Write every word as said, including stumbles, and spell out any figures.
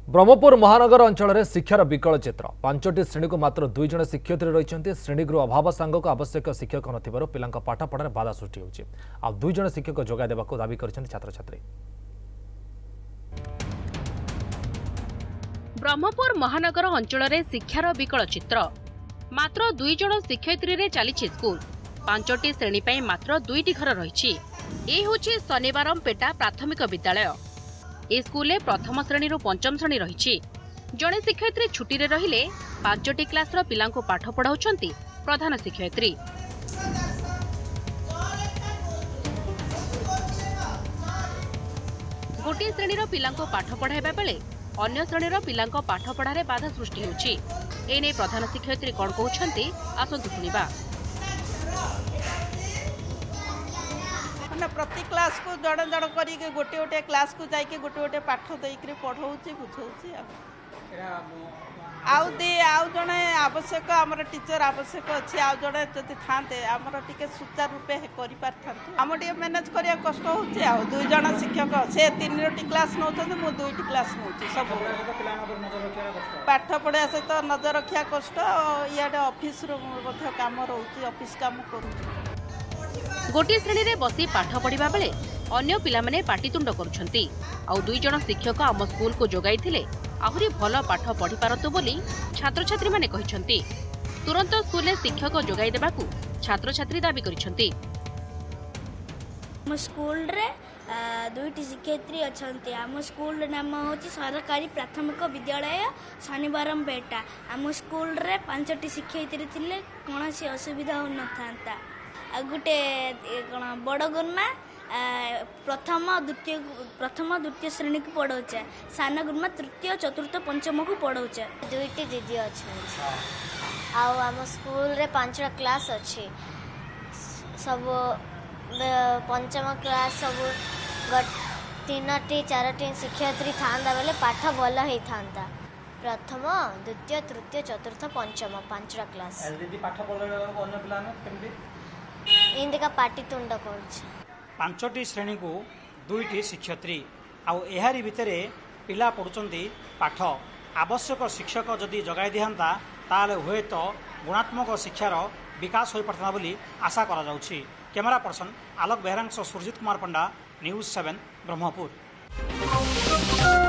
ब्रह्मपुर महानगर अंचल में शिक्षार विकल चित्र पांचटी श्रेणी को मात्र दुई जन शिक्षयित्री रही श्रेणीगृह अभाव सांगक आवश्यक शिक्षक नथिबारु पिलांक पाठपढ़ार बाधा सृष्टि होछि आ दुई जन शिक्षक जोगाई देबाक दाबी करिसेंति छात्र छात्री। ब्रह्मपुर महानगर अंचल में शिक्षार विकल चित्र मात्र दुई जन शिक्षयित्री रे चली स्कूल पांचटी श्रेणी पर मात्र दुईटी घर रही। ए होछि शनिवारम पेटा प्राथमिक विद्यालय। ए स्कूल प्रथम श्रेणी पंचम श्रेणी रही जड़े शिक्षयित्री छुट्टी रे रहिले पांचटी क्लास रो पिलां को पाठ पढ़ाउछंती प्रधान शिक्षयित्री। गोटे श्रेणी रो पिलां को पाठ पढ़ाइबा बेले अन्य श्रेणी रो पिलां को पाठ पढ़ारे बाधा सृष्टि होछि। एने प्रधान शिक्षयित्री कोन कहउछंती आसंतु सुनिबा। प्रति क्लास को जड़ जड़ करी गोटे गोटे क्लास को जाके गोटे गोटे पाठ देकर पढ़ाऊँ बुझाऊँ आउ दे आउ जड़े आवश्यक आमर टीचर आवश्यक अच्छी आउ जड़े जदि थाते आमर टे सुचारू रूपे कर आम टे मैनेज करिया कष्ट होची आउ दुई जन शिक्षक से तीन टी क्लास नौ मु दुईटी क्लास नौ सब पाठ पढ़ा सहित नजर रखा कष्ट इे ऑफिस काम रोचे ऑफिस काम कर गोटे श्रेणी रे बसी पाठ पढ़िबा बेले अन्य पिला माने पाटितुंड करुछंती आउ दुई जन शिक्षक आम स्कूल को जोगाई थिले आहुरी भल पाठ पढ़ी पारतु बोली छात्र छात्री माने कहिसंती। तुरंत स्कूल रे शिक्षक जोगाई देबाकू छात्र छात्री दाबी करिसंती। आम स्कूल रे दुईटी शिक्षयित्री अछंती। आम स्कूल नाम होची सरकारी प्राथमिक विद्यालय शनिवारम बेटा। आम स्कूल रे पांचटी शिक्षयित्री थिले कोनोसी असुविधा हो न थांता। गोटे कौन बड़ गुरमा प्रथम द्वितीय प्रथम द्वितीय श्रेणी को पढ़ाऊे सान गुरमा तृतीय चतुर्थ पंचम को पढ़ाऊे। दुईटी दीदी अच्छे आम स्कूल रे पांचटा क्लास अच्छी सब पंचम क्लास सब तीन टी चार टी शिक्षयित्री था बेले पाठ भल होता प्रथम द्वितीय तृतीय चतुर्थ पंचम पांचटा क्लास इंदिका पाटितुंड कर पांचटी श्रेणी को दुईटी शिक्षयित्री आउ एहारी भितरे पिला पढ़ुचंती पाठ आवश्यक शिक्षक जदि जगाई दिहांता ताले हुए तो गुणात्मक शिक्षार विकास हो पारता बोली आशा करा जाउछि। कैमरा पर्सन आलोक बेहरांग सुरजित कुमार पंडा न्यूज सेवन ब्रह्मपुर।